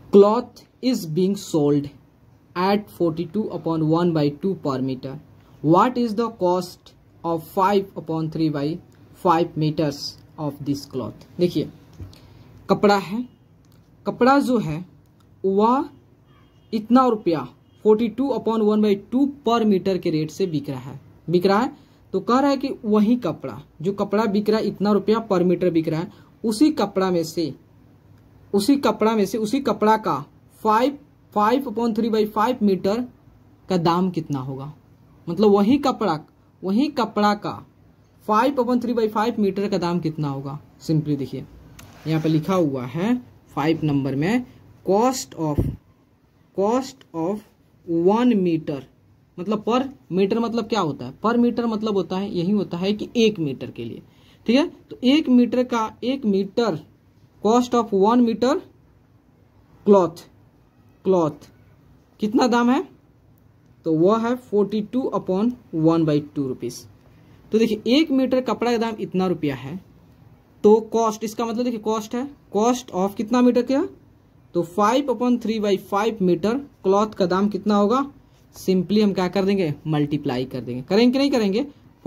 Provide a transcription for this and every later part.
Cloth is being sold at 42/1/2 per meter. What is the cost of 5/3/5 meters of this cloth? देखिए कपड़ा है, कपड़ा जो है वह इतना रुपया 42/1/2 पर मीटर के रेट से बिक रहा है। तो कह रहा है कि वही कपड़ा, जो कपड़ा बिक रहा है इतना रुपया पर मीटर बिक रहा है, उसी कपड़ा का 5/3/5 मीटर का दाम कितना होगा। मतलब वही कपड़ा का 5/3/5 मीटर का दाम कितना होगा। सिंपली देखिए यहाँ पे लिखा हुआ है 5 नंबर में कॉस्ट ऑफ 1 मीटर, मतलब पर मीटर मतलब क्या होता है, पर मीटर मतलब होता है यही होता है कि 1 मीटर के लिए, ठीक है। तो 1 metre cost of 1 metre cloth कितना दाम है, तो वह है 42/1/2 रुपीज। तो देखिए 1 मीटर कपड़ा का दाम इतना रुपया है, तो कॉस्ट, इसका मतलब देखिए कॉस्ट है, कॉस्ट ऑफ कितना मीटर क्या, तो 5/3/5 मीटर क्लॉथ का दाम कितना होगा। सिंपली हम क्या कर देंगे, मल्टीप्लाई कर देंगे, करेंगे कि नहीं करेंगे,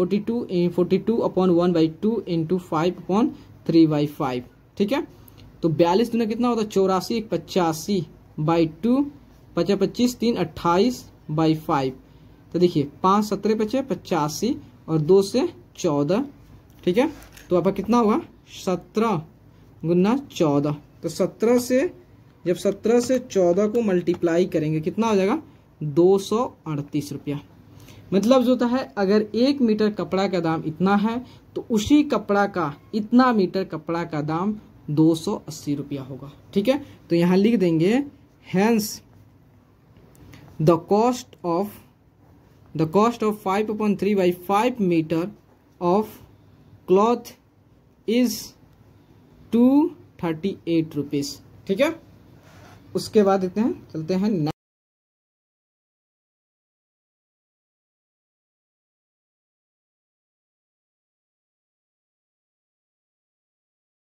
42/1/2 इंटू 5/3/5, ठीक है। तो 42 दूना कितना होता है 84, 85/2, 25 3 28/5। तो देखिए 5 17 बचे 85 और 2 से 14, ठीक है। तो आपका कितना होगा 17 गुना 14। तो 17 से 14 को मल्टीप्लाई करेंगे कितना हो जाएगा 238 रुपया। मतलब जो होता है अगर 1 मीटर कपड़ा का दाम इतना है तो उसी कपड़ा का इतना मीटर कपड़ा का दाम 280 रुपया होगा, ठीक है। तो यहां लिख देंगे hence the cost of 5/3/5 metre of cloth is 238 rupees, ठीक है। उसके बाद चलते हैं